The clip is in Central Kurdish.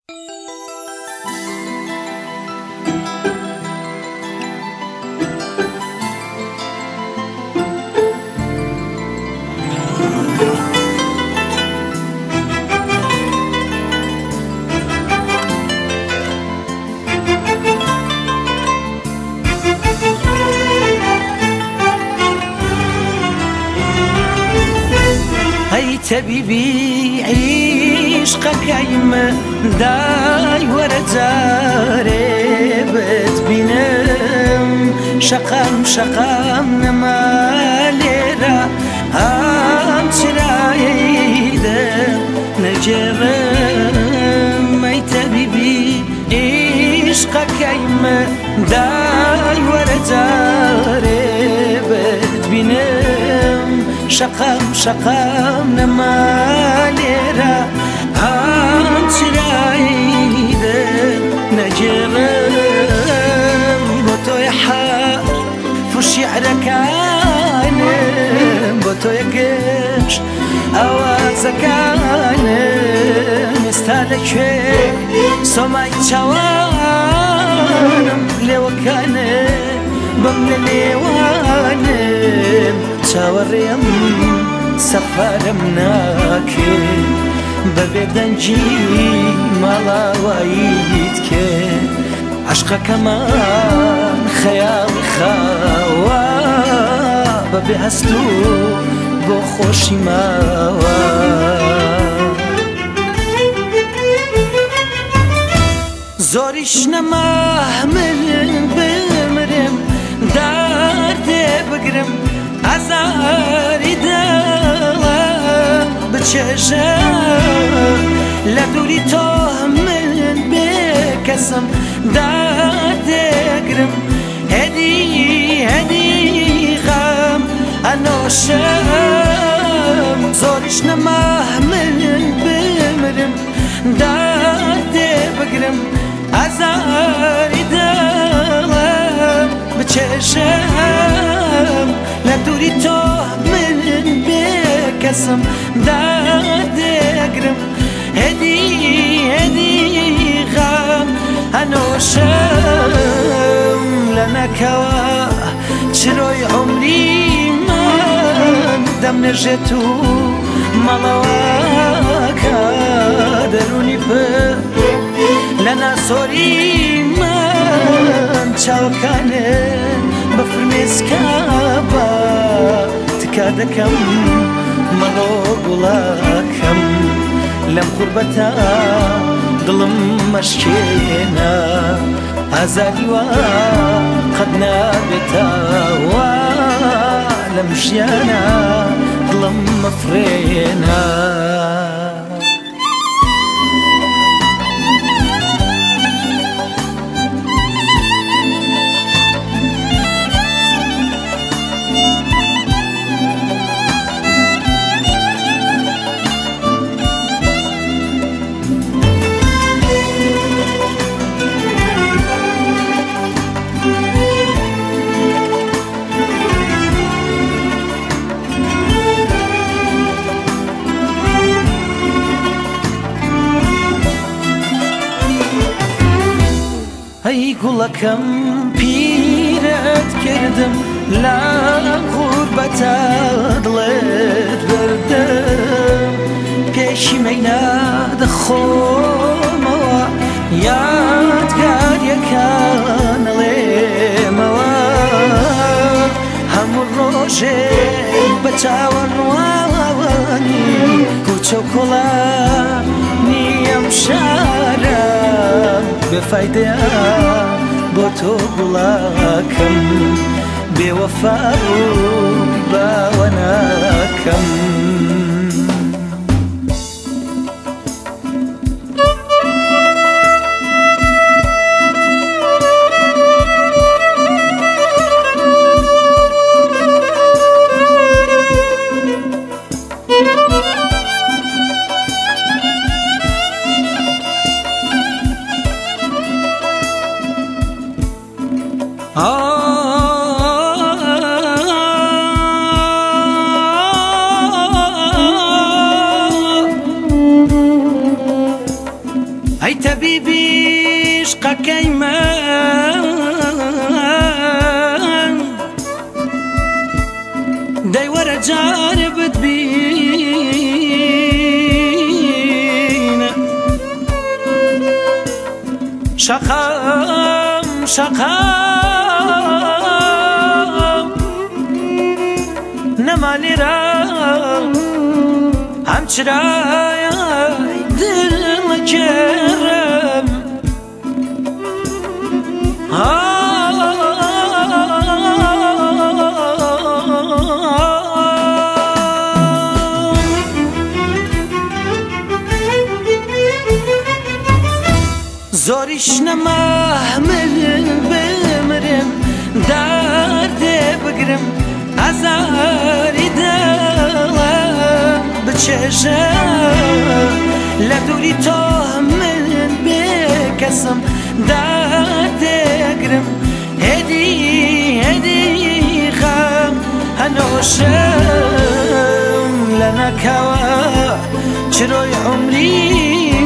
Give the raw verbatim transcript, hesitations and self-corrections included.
تبيبي عشقك يما داي ورزاري بتبينم شقام شقام نماليرا هم سرايدا نجرم اي تبيبي عشقك يما داي ورزاري بتبينم شقام شقام نماليرا هم سرايدا نجرم بوتو يحار فو شعرك عنم بوتو يقش اوازك عنم استالك سماي چوانم لوكانم بمن ليوانم چاوەڕێم سەفارم ناکرد بەبێ دەنجی ماڵاواییت کرد عشقەکەمان خەیاڵی خاوە بەبێ هەست و بۆ خۆشی ماوە زۆریش نەماهمل بمرم دەردێ بگرم ئازاری دڵم بچێژە لە دووری تۆ من بێکەسم دادێگرم هەدی هەدی غەم ئەنۆشم زۆریش نەماهمل بمرم دادێ بگرم ئازاری دڵم بچێژەم لە دووری تۆ من بێکەسم دادێگرم هەدی هەدی غەم ئەنۆشم لە نەکەوە چرۆی عومری من دەمنێژێت و مەڵەوەکە دەرونی پر لە ناسۆری من چاوەکانم بە فرمێسکە بە تکا دەکەم مەڵۆ گوڵاکەم لەم قوربەتە دڵم مەشکێنە ئازاری وە قەت نابێتەوە لەم ژیانە دڵم مەفرێنە ئەی گوڵەکەم پیرت کردم لە غوربەتە دڵت بردم پێشی مەینا دەخۆمەوە یادگاریەکان ئەڵێمەوە هەموو ڕۆژێک بە چاوەڕوانی کوچە و کۆڵانی ئەم شارە بێفایدەیە بۆ تۆ گوڵاکەم بێوەفا بوو باوە ناکەم هی طبیبی عشقەکەی من دەی وەرە جارێ بتبینە شەقام شەقام نەما لێرە ئەم چرایە دڵەکەم زۆریش نەماهمل بمرم دەردێ بگرم ئازاری دڵم بچێژە لە دووری تۆ من بێکەسم دەردێگرم هێدی هێدی خەم هەنۆشم لە نەکەوە چرۆی عومری